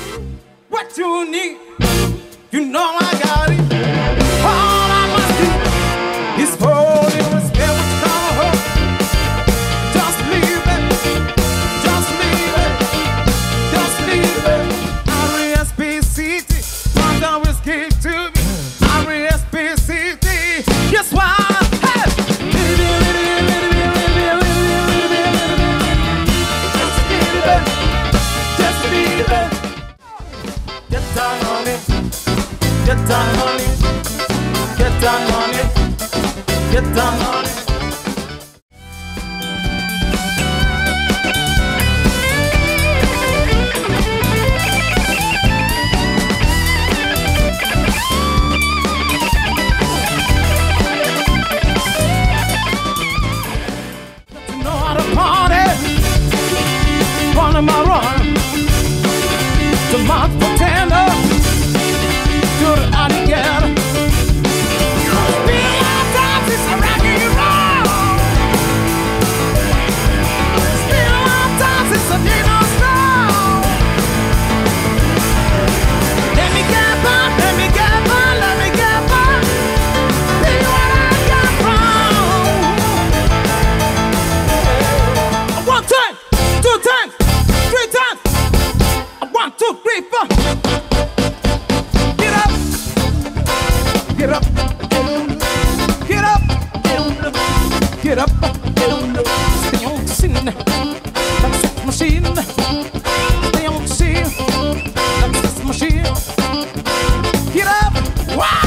what you need. You know I got it. All I must do is hold it, respect what you call hope. Just leave it, just leave it, just leave it. R-E-S-P-C-T, one always give to me. R-E-S-P-C-T, guess why? Get down on it, get down on it, get down on it. You know how to party, running my run, to my pretender. Get up, get up, get up, stay on the scene, like a sex machine, stay on the scene, like a sex machine, get up, wow!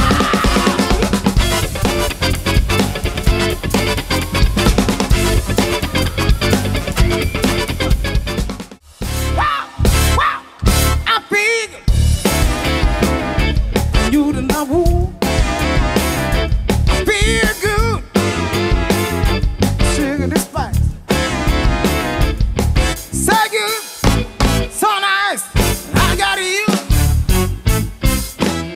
Wow, wow, I'm big, you the now woo.